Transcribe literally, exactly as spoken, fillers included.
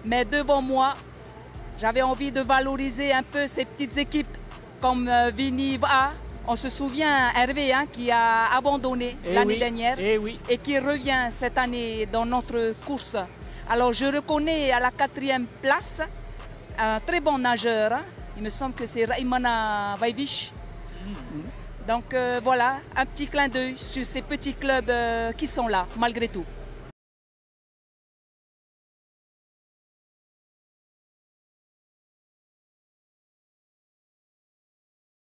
Mais devant moi, j'avais envie de valoriser un peu ces petites équipes comme euh, Vini Va. On se souvient Hervé hein, qui a abandonné Eh l'année oui, dernière eh oui. et qui revient cette année dans notre course. Alors je reconnais à la quatrième place un très bon nageur. Hein. Il me semble que c'est Raimana Vaivich. Donc euh, voilà, un petit clin d'œil sur ces petits clubs euh, qui sont là, malgré tout.